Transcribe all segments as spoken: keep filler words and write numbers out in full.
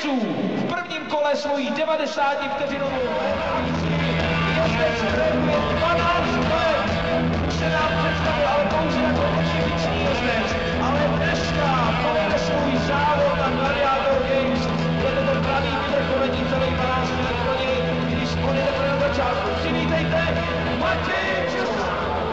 jezdců v prvním kole svojí devadesátivteřinovou jezdec trénuje dvanáct let. Už se nám představil, ale pouze jako očiviční jezdec. Ale dneska povede svůj závod na Gladiator Games. Bude to pravý vyvrcholení celých dvanáct let pro něj, když on je teprve na začátku. Přivítejte Matěj Česák!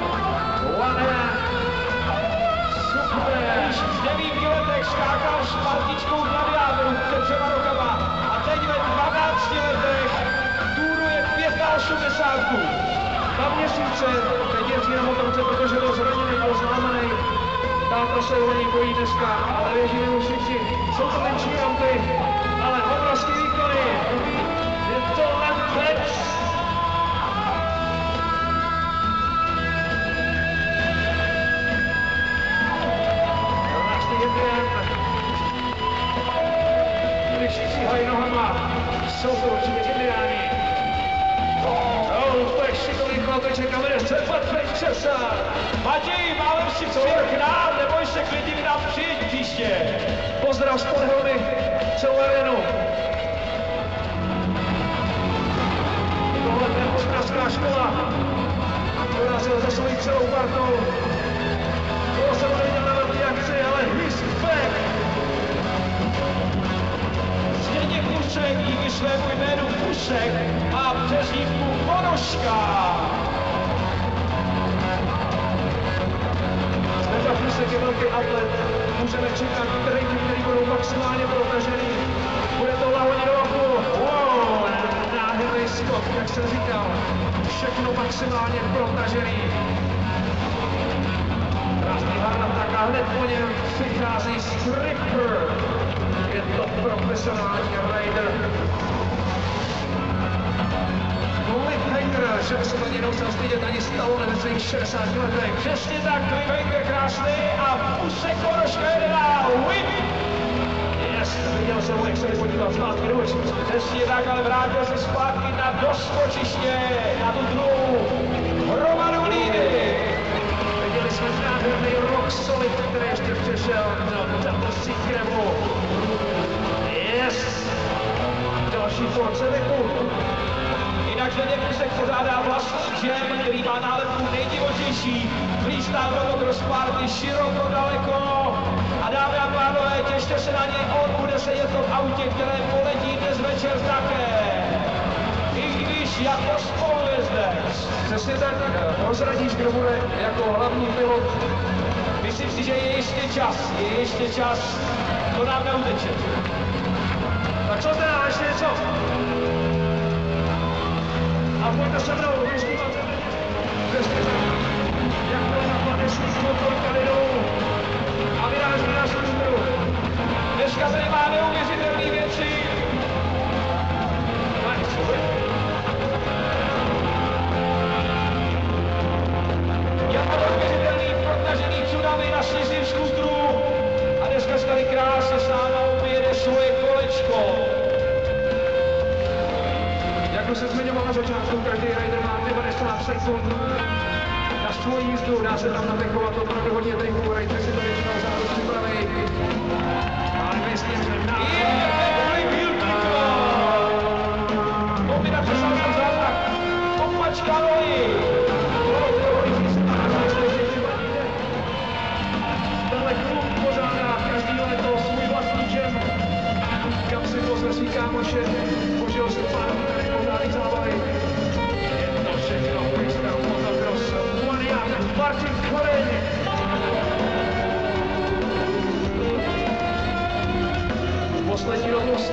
Super! Už v devíti letech skákal s partičkou gladiátorů před třema rokama a teď ve dvanácti letech túruje osmdesát pět. Dva měsíce teď jezdí na motorce, protože byl zraněný, byl zlámaný. Táta se o něj bojí dneska, ale věří mu všichni. Jsou to menší auty, ale obrovský výkony. Je to len vec. Když stříhají nohama, jsou to určitě geniální. No, to je šikovný chlapeček na vedesce, Patrik Česák. Matěj, málem si přijel k nám, neboj se, klidně k nám přijď příště. Pozdrav z Podhelmy, celou arénu. Tohle je mořkářská škola. Dorazil se svojí celou partou. Toho jsem neviděl na velký akci, ale he's back. Zdeněk Pusek, díky svému jménu Pusek, má přezdívku Ponožka. Zdenda Pusek je velký atlet. Můžeme čekat trejky, který budou maximálně protažený. Bude to lahodně do okolu. Wow, nádherný skok, jak jsem říkal. Všechno maximálně protažený. Krásný Harnam, tak a hned po něm přichází Stripper. Je to profesionální rider. Cliffhanger, že by se to ani nemusel stydět ani Stallone ve svých šedesáti letech. Přesně tak, Cliffhanger krásný a Pusek Ponožka jede dál. Whip! Yes, viděl jsem ho, jak se mi podíval zpátky do očí. Přesně tak, ale vrátil se zpátky na doskočiště, na tu druhou hromadu lídy. Viděli jsme nádherný Rock Solid, který ještě přešel do Double Crevu. Yes! Další porce věku. Jinak Zdeněk Pusek pořádá vlastní jam, který má nálepku nejdivočejší. Freestyle motocross party široko daleko. A dámy a pánové, těšte se na něj, on bude sedět v autě, které poletí dnes večer také. I když jako spolujezdec. Přesně tak, rozradíš, kdo bude jako hlavní pilot. Myslím si, že je ještě čas, je ještě čas, to nám neuteče. Tak co teda, ještě něco? A pojďte se mnou, když máte jakmile na platečných motor tady jdou a vyráží na službu. Dneska tady má neuvěřitelné věci. Je to neuvěřitelný protažený tsunami na slizím skútru a dneska se tady krásně s námi jede svoje kolečko. Jak už jsem zmiňoval na začátku, každý rider má devadesát sekund na svou jízdu, dá se tam navekovat opravdu hodně drinků, rider si to většinou zároveň připraví. Ale myslím, že na... Je, Vilkiko! Kombinace salsa zázrak, kopačka nohy. Tenhle klub pořádá každý leto svůj vlastní jam, kam si pozve svý kámoše, požil si pár tady pořádný zábavy. Je to všechno freestyle motocross. Maniak Martin Koreň. Poslední dobu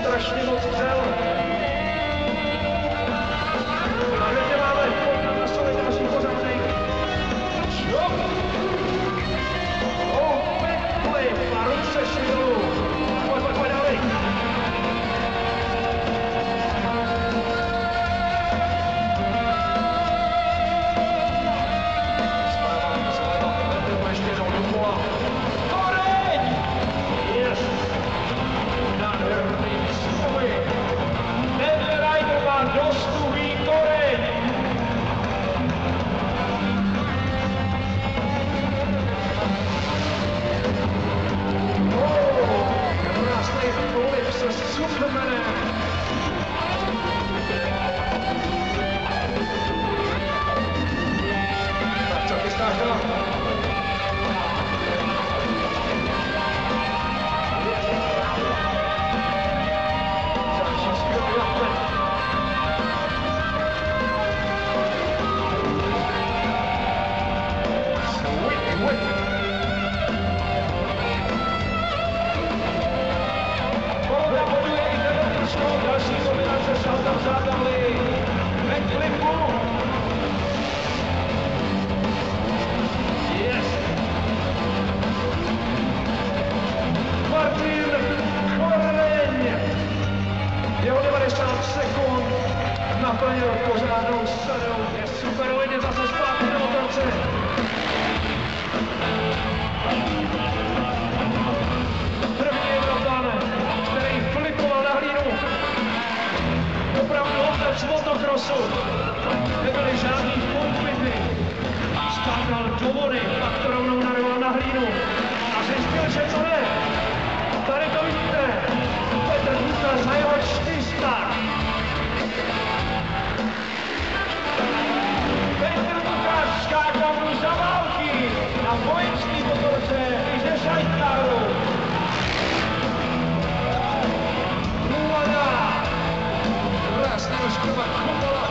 naplnil pořádnou sadou. Je super, jde zase zpátky do motorce. První Evropan, který flipoval na hlínu. Opravdu otec motokrosu. Nebyly žádný podpity. Skákal do vody, pak to rovnou naryval na hlínu. A zjistil, že to ne. Tady to vidíte. Petr Kuta za jeho čtyřsták. Petr Kuta skákal mu za války na vojenský motorce i ze Šajkáru. Mladá. Krásný oškrbat Kupola.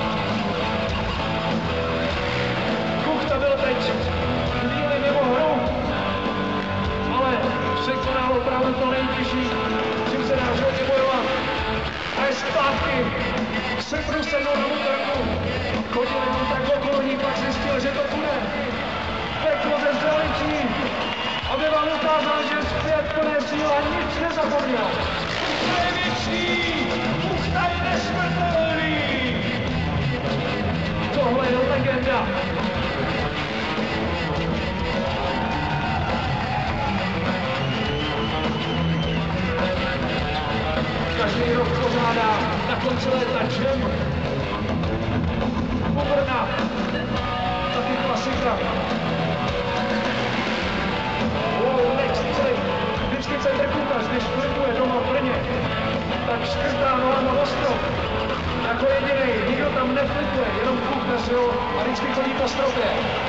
Kuchta byl teď chvíli mimo hru, ale překonal opravdu to nejtěžší, čím se dá v životě bojovat. A je zpátky k srpnu sednou na motorku. Chodil jenom tak okolo ní, pak zjistil, že to bude peklo ze zdraličí, aby vám ukázal, že zpět plné síla nic nezapomněl. Kuchta je věčný, Kuchta je nesmrtelný. Tohle je legenda. Každý rok pořádá na konci léta Jam. U Brna. Taky klasika. Wow, next celý. Vždycky centrifugař, když flipuje doma v Brně, tak škrtá nohama o strop. Jako jedinej, nikdo tam neflipuje, jenom kuchař, jo, a vždycky chodí po stropě.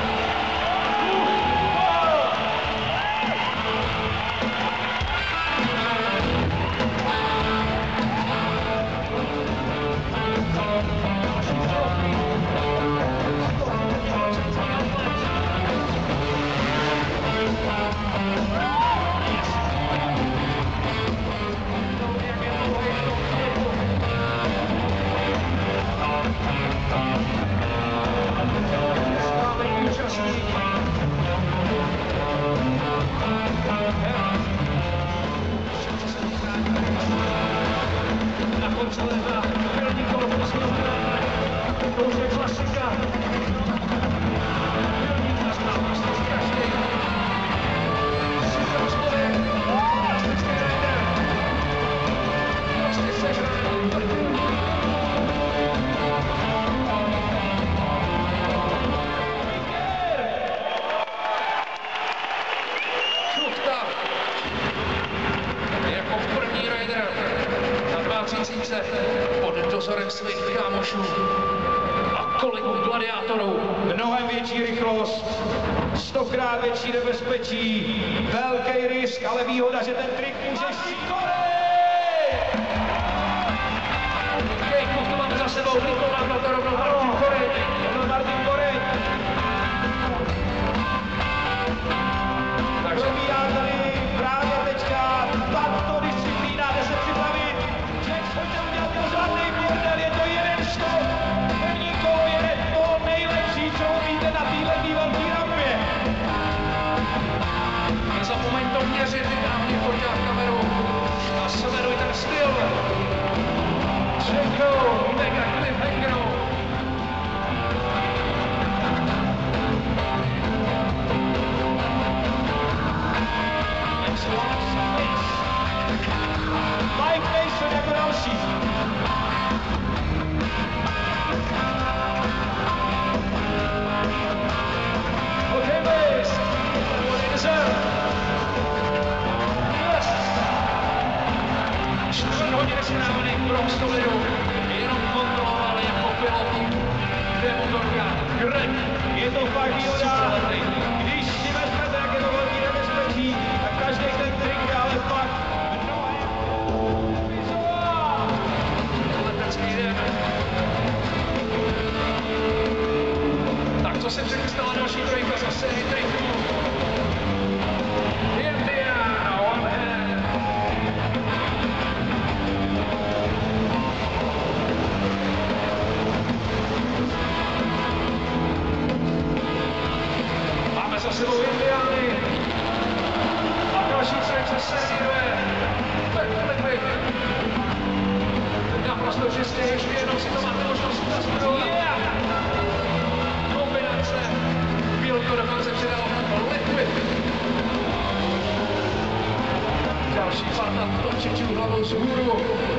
Pod dozorem svých kámošů a kolegů gladiátorů. Mnohem větší rychlost, stokrát větší nebezpečí, velký risk, ale výhoda, že ten trik může Korej! Hej, Kuchtu máme za sebou, Nikola, byl to rovnou Martin Korej. Byl Martin Korej. Takže probíhá tady právě teďka tato disciplína, jde se připravit. Jack pojďte udělat pořádnej bordel, je to jeden stop. První kolo je to nejlepší, co umíte na téhle velký rampě. Nezapomeň to měřit, vytáhni foťák kameru a sleduj ten styl. Čekou, Mega cliffhangeru. Mike Mason jako další. OK, boys. What is it? Yes. čtyři hodiny strávený v Bronxovlidu, jenom kontroloval jako přistala další trojka za sérii triků. Indiana, one hand. Máme za sebou Indiány. A další trojk ze série dvě. Flipy. Naprosto čistě, ještě jednou si to máte možnost nastudovat. Yeah! Kombinace. Bílko dokonce přidal lip whip. Další parta točičů hlavou z hůru.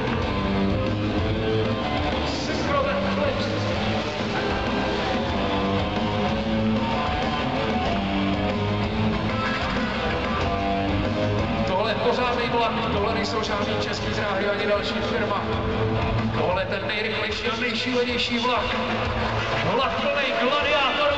Synchro flips. Tohle je pořádný vlak, tohle nejsou žádný český dráhy ani další firma. Tohle je ten nejrychlejší a nejšílenější vlak. Vlak plný gladiátor